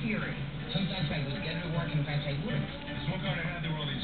theory. Sometimes I would get to work, sometimes I wouldn't. It's what kind of hat they were on the